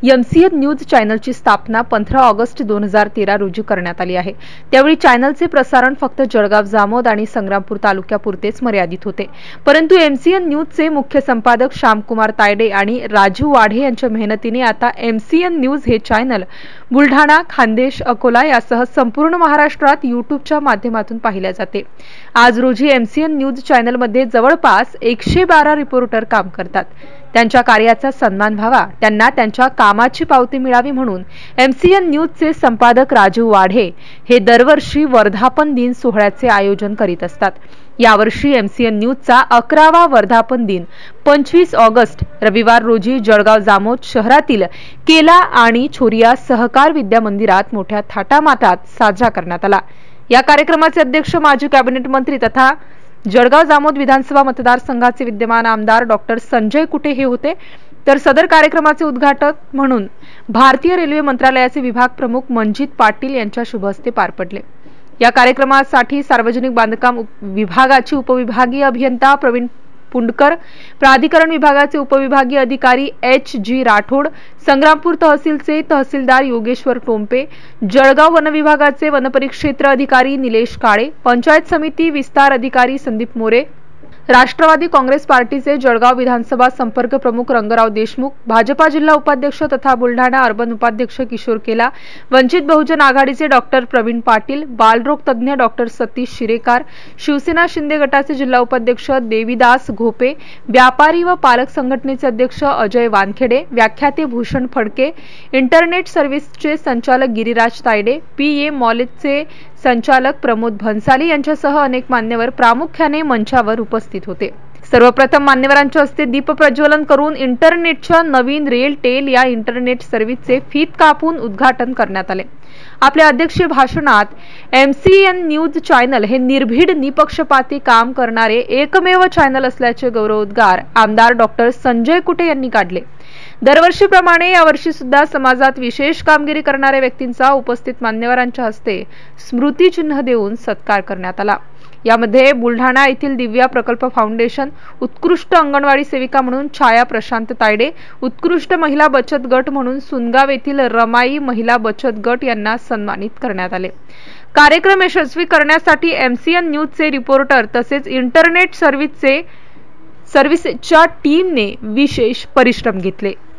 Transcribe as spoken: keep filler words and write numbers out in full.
MCN news चॅनलची स्थापना पंधरा August दोन हजार तेरा रोजी करण्यात आली आहे। त्यावेळी चॅनलचे प्रसारण फक्त जळगाव जामोद आणि संग्रामपूर तालुक्यापुरतेच मर्यादित होते। परंतु एमसीएन न्यूजचे मुख्य संपादक श्यामकुमार तायडे आणि राजू वाढे यांच्या मेहनतीने आता एमसीएन न्यूज हे चॅनल बुलढाणा, खान्देश, अकोला यासह संपूर्ण महाराष्ट्रात यूट्यूबच्या माध्यमातून पाहिले जाते। आज रोजी एमसीएन न्यूज चॅनलमध्ये जवळपास एकशे बारा रिपोर्टर काम करतात। त्यांच्या कार्याचा सन्मान व्हावा, त्यांना त्यांच्या कामाची पावती मिळावी म्हणून एमसीएन न्यूजचे संपादक राजू वाढे हे दरवर्षी वर्धापन दिन सोहळ्याचे आयोजन करीत असतात। यावर्षी एमसीएन न्यूजचा अकरावा वर्धापन दिन पंचवीस ऑगस्ट रविवार रोजी जळगाव जामोद शहरातील केला आणि छोरिया सहकार विद्या मंदिरात मोठ्या थाटामाटात साजरा करण्यात आला। या कार्यक्रमाचे अध्यक्ष माजी कॅबिनेट मंत्री तथा जळगाव जामोद विधानसभा मतदारसंघाचे विद्यमान आमदार डॉक्टर संजय कुटे हे होते। तर सदर कार्यक्रमाचे उद्घाटक म्हणून भारतीय रेल्वे मंत्रालयाचे विभाग प्रमुख मनजित पाटील यांच्या शुभ हस्ते पार पडले। या कार्यक्रमासाठी सार्वजनिक बांधकाम विभागाचे उपविभागीय अभियंता प्रवीण पुंडकर, प्राधिकरण विभागाचे उपविभागीय अधिकारी एच जी राठोड, संग्रामपूर तहसीलचे तहसीलदार योगेश्वर टोंपे, जळगाव वन विभागाचे वनपरिक्षेत्र अधिकारी निलेश काळे, पंचायत समिती विस्तार अधिकारी संदीप मोरे, राष्ट्रवादी काँग्रेस पार्टीचे जळगाव विधानसभा संपर्क प्रमुख रंगराव देशमुख, भाजपा जिल्हा उपाध्यक्ष तथा बुलढाणा अर्बन उपाध्यक्ष किशोर केला, वंचित बहुजन आघाडीचे डॉक्टर प्रवीण पाटील, बालरोग तज्ञ डॉक्टर सतीश शिरेकार, शिवसेना शिंदे गटाचे जिल्हा उपाध्यक्ष देवीदास घोपे, व्यापारी व पालक संघटनेचे अध्यक्ष अजय वानखेडे, व्याख्याते भूषण फडके, इंटरनेट सर्व्हिसचे संचालक गिरीराज तायडे, पीए मॉलेजचे संचालक प्रमोद भन्साली यांच्यासह अनेक मान्यवर प्रामुख्याने मंचावर उपस्थित होते। सर्वप्रथम मान्यवरांच्या हस्ते दीप प्रज्वलन करून इंटरनेटच्या नवीन रेल टेल या इंटरनेट सर्व्हिसचे फीत कापून उद्घाटन करण्यात आले। आपल्या अध्यक्षीय भाषणात एमसीएन न्यूज चॅनल हे निर्भीड निपक्षपाती काम करणारे एकमेव चॅनल असल्याचे गौरवोद्गार आमदार डॉक्टर संजय कुटे यांनी काढले। दरवर्षीप्रमाणे यावर्षी सुद्धा समाजात विशेष कामगिरी करणाऱ्या व्यक्तींचा उपस्थित मान्यवरांच्या हस्ते स्मृतिचिन्ह देऊन सत्कार करण्यात आला। यामध्ये बुलढाणा येथील दिव्या प्रकल्प फाउंडेशन, उत्कृष्ट अंगणवाडी सेविका म्हणून छाया प्रशांत तायडे, उत्कृष्ट महिला बचत गट म्हणून सुनगाव येथील रमाई महिला बचत गट यांना सन्मानित करण्यात आले। कार्यक्रम यशस्वी करण्यासाठी एमसीएन न्यूजचे रिपोर्टर तसेच इंटरनेट सर्व्हिसचे सर्व्हिसच्या टीमने विशेष परिश्रम घेतले।